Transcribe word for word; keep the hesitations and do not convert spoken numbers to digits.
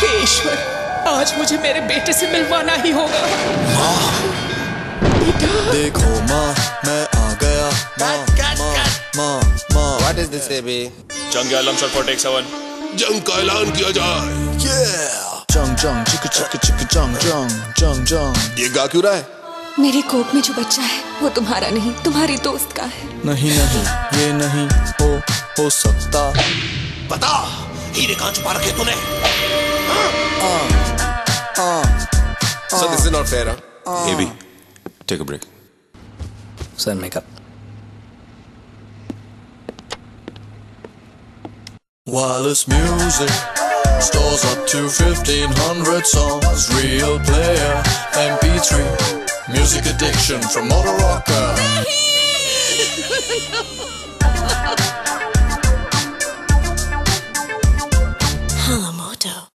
हे ईश्वर, आज मुझे मेरे बेटे से मिलवाना ही होगा। माँ बेटा देखो माँ, मैं आ गया। Cut, cut, माँ cut. माँ माँ What is this, baby? जंग के आलम शॉट फॉर टेक सेवन। जंग का ऐलान किया जाए। Yeah जंग जंग चिक चिक चिक जंग जंग जंग जंग। ये गा क्यों रहा है? मेरे कोख में जो बच्चा है वो तुम्हारा नहीं, तुम्हारी दोस्त का है। नहीं नहीं ये नहीं हो हो सकता। बता, हीरे कहाँ छुपा रखे तूने? So this is not fair, huh? Baby, take a break. Send makeup. Wireless music stores up to fifteen hundred songs. Real player M P three. Music addiction from Motorolla-funny. हाँ मोटो।